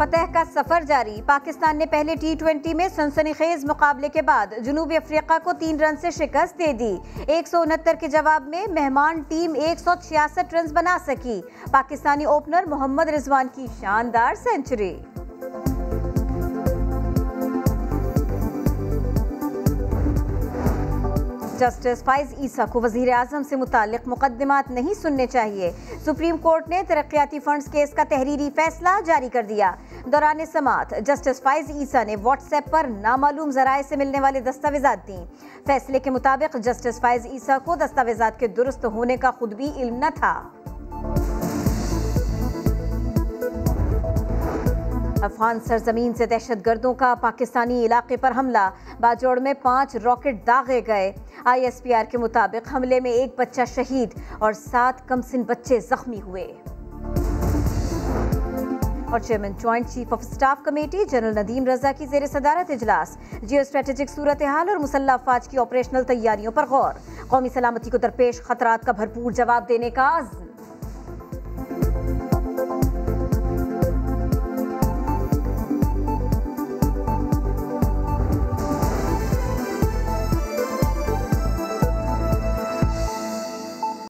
फतह का सफर जारी। पाकिस्तान ने पहले T20 में सनसनीखेज मुकाबले के बाद जनूबी अफ्रीका को 3 रन से शिकस्त दे दी। 169 के जवाब में मेहमान टीम 166 रन बना सकी। पाकिस्तानी ओपनर मोहम्मद रिजवान की शानदार सेंचुरी। जस्टिस फाइज ईसा को वजीर आजम से मुतालिक मुकदमात नहीं सुनने चाहिए। सुप्रीम कोर्ट ने तरक्याती फंड्स केस का तहरीरी फैसला जारी कर दिया। दौरान समाअत जस्टिस फाइज ईसा ने व्हाट्सएप पर नामालूम जराए से मिलने वाले दस्तावेजात दी। फैसले के मुताबिक जस्टिस फाइज ईसा को दस्तावेजात के दुरुस्त होने का खुद भी इल्म न था। अफगान सरजमीन से दहशतगर्दों का पाकिस्तानी इलाके पर हमला। बाजौड़ में 5 रॉकेट दागे गए। ISPR के मुताबिक हमले में 1 बच्चा शहीद और 7 कमसिन बच्चे जख्मी हुए। और chairman joint chief of staff committee general Nadeem Raza की जेर सदारत इजलास। जियो स्ट्रेटेजिक सूरत हाल और मुसल्लह अफवाज की ऑपरेशनल तैयारियों पर गौर। कौमी सलामती को दरपेश खतरात का भरपूर जवाब देने का आज़म।